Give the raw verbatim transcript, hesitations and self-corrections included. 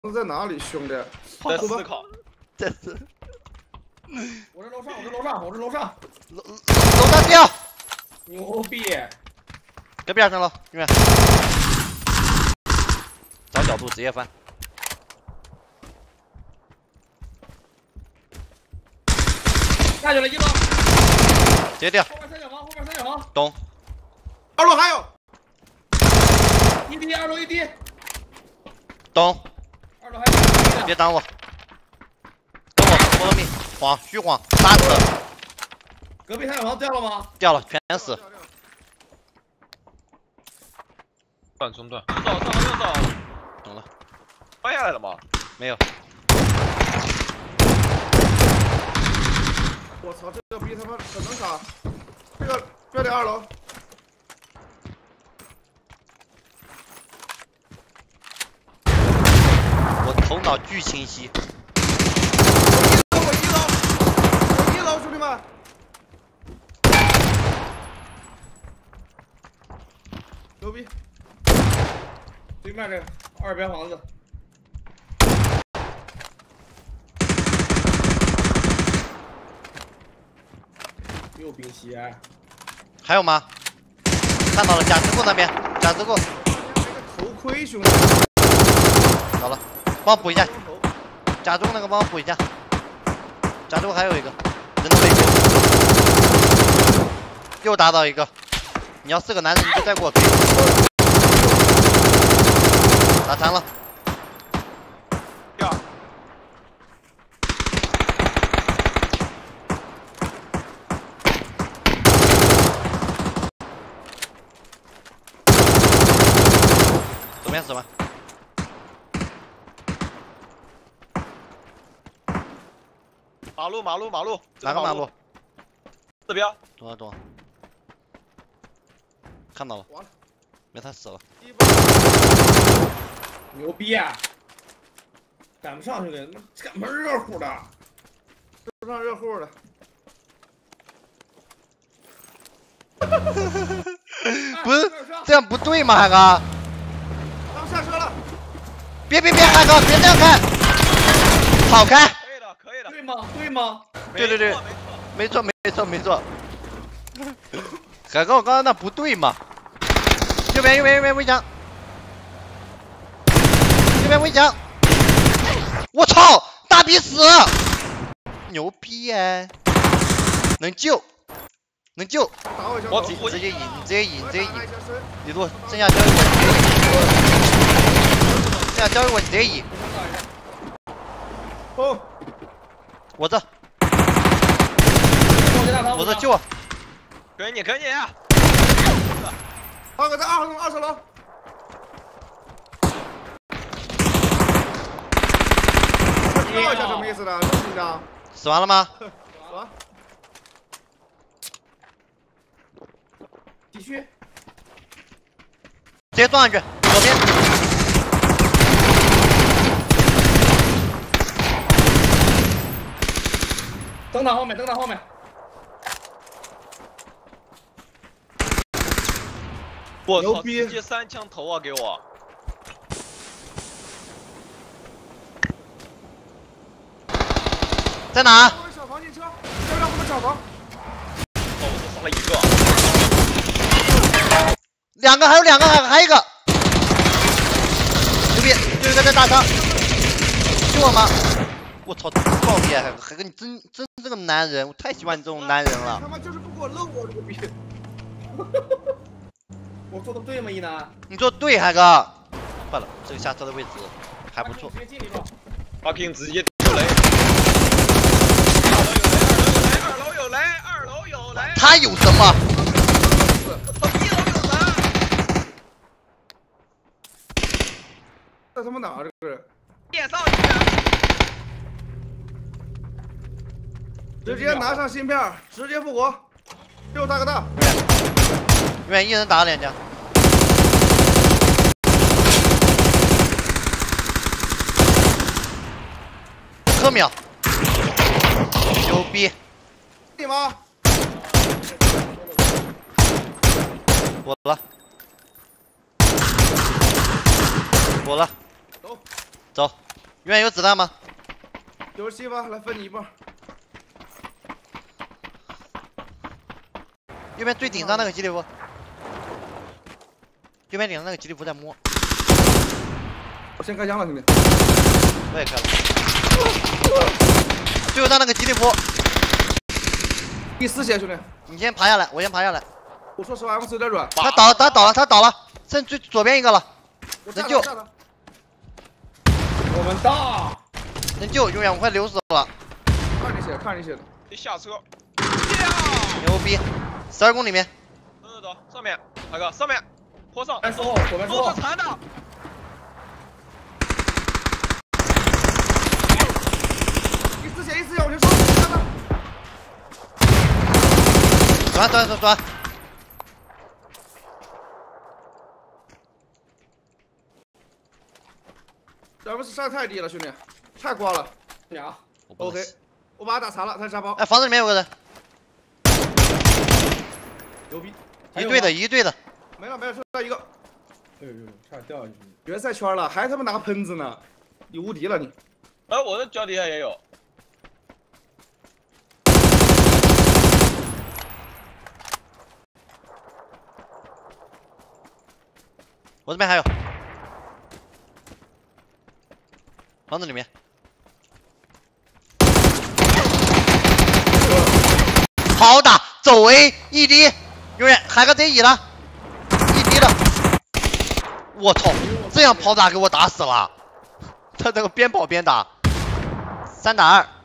在哪里，兄弟？ 在思考， 这是。 我这楼上，我这楼上，我这楼上， 楼楼上掉， 牛逼！ 搁边上了，兄弟。找角度直接翻。 下去了一楼， 直接掉。 后边三角房，后边三角房。 懂。 二楼还有。 一滴，二楼一滴。 懂。 二楼还有。 别挡我。等我，我的命，晃，虚晃，打死。 隔壁三角房掉了吗？ 掉了，全死。 断中断，走，上右走。 懂了。 翻下来了吗？ 没有。 我操，这个逼他妈可能打。这个标点二楼。 我头脑巨清晰。 我一楼，我一楼，兄弟们。牛逼！ 对面这个二边房子。又兵鞋。 还有吗？看到了，贾师傅那边，贾师傅。 头盔，兄弟。 好了，帮我补一下。贾中那个帮我补一下。贾中还有一个，人都没救。又打倒一个。你要是个男人，你就再给我追。打残了。 掉。 左边死吗？ 马路，马路，马路。 哪个马路？ 这边。 懂了，懂了。看到了。没，他死了。 牛逼啊！赶不上兄弟，赶不上热乎的， 赶不上热乎的。 不是这样不对吗，海哥？ 他们下车了。 别别别，海哥，别这样开，跑开。 可以的，可以的。 对吗？对吗？ 对对对，没错没错没错。海哥，我刚刚那不对嘛？右边右边右边围墙，右边围墙。我操，大逼死！牛逼哎！能救，能救！ 我直直接引，直接引，直接引。李璐，剩下交给我，剩下交给我，你直接引。 哦， 我这，我这救我。 给你，给你。 二哥在二楼，二十楼。知道一下什么意思的？这么紧张？ 死完了吗？ 死了。 继续。 直接撞上去，左边。 灯塔后面，灯塔后面。 我操！直接三枪头啊，给我！ 在哪？ 小房进车，要让他们小房。 哦，我只杀了一个。 两个，还有两个，还还有一个。牛逼！有一个在大仓。救我吗？我操，爆逼！海哥，海哥，你真真是个男人，我太喜欢你这种男人了。 他妈就是不给我漏我这个逼。 我做的对吗，一楠？ 你做对，海哥。坏了，这个下车的位置还不错。 阿 King 直接丢雷。二楼有雷，二楼有雷，二楼有雷。 他有什么？ 一楼有雷。 在他妈哪？这个人？ 夜少一人。 直接拿上芯片，直接复活。六大哥大。 因为一人打了两家。科秒。牛逼！ 你妈！ 我了，我了， 走， 走。 远有子弹吗？ 有戏吧，来分你一半。 右边最顶上那个基地屋，右边顶上那个基地屋在摸。 我先开枪了，兄弟。 我也开了。最后到那个基地屋。 第四血，兄弟。 你先爬下来，我先爬下来。 我说实话，我手有点软。 他倒了，他倒了，他倒了，剩最左边一个了。能救。 我们到。 能救，永远我快流死了。 看你血，看你血的。 得下车。 牛逼！十二公里面。 等等等，上面哪个？上面，坡上。 哎，左边左。 都是残的。 一丝血，一丝血，我先说。 转转转转。 咱们是上太低了，兄弟，太光了。 俩 ，OK， 我把他打残了，他是沙包。 哎，房子里面有个人。 牛逼！ 一队的，一队的。 没了没了，剩下一个。 哎呦呦，差点掉下去。 决赛圈了，还他妈拿喷子呢，你无敌了你！ 哎，我的脚底下也有。 我这边还有。房子里面。好打，走 A 一滴，永远还个 Z 乙了，一滴的。我操，这样跑打给我打死了，他这个边跑边打，三打二。